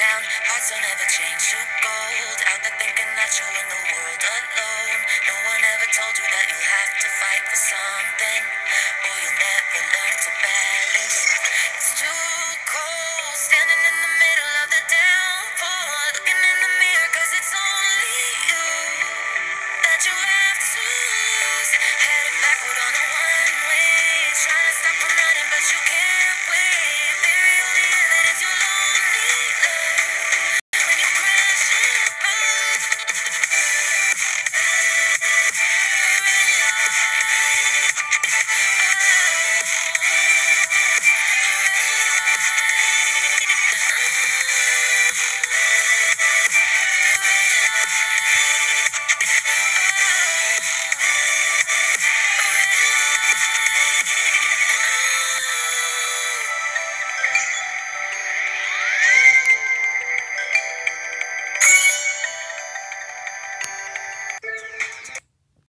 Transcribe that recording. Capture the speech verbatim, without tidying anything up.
down, hearts don't ever change to gold. Out there thinking that you're in the world alone. No